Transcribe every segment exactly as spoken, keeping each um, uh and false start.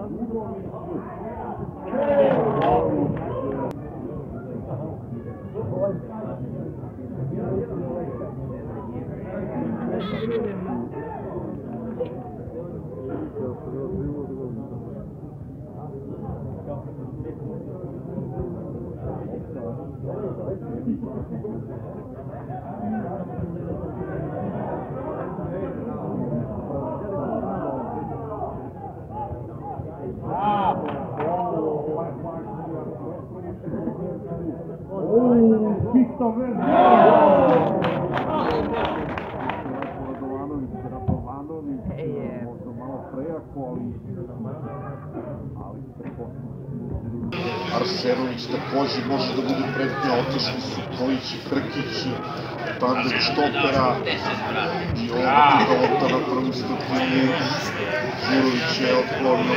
Arsenović takođe može da bude pretnja, otišli su Kojić i Krkić, tandem štopera i ovdje da lopta na prvu stotinu. Đurović je otklonio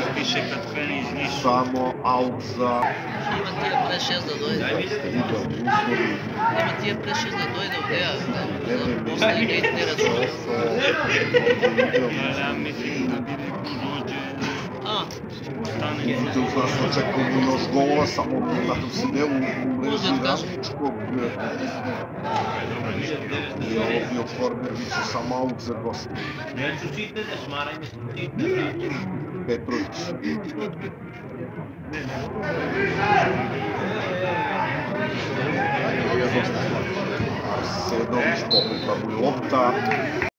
samo aut za... Ima ti je pre šest da dojde. Ima ti je pre šest da dojde u dea. Posle ide ne razumije. Ja mislim da bi neko dođe... Vidite, uz nas očekujemo još golova, samo nadam se ne u mreži Radničkog. I ovo bio korner, bit će samo aut za goste. Petrović. Arsenović, pokupa mu lopta.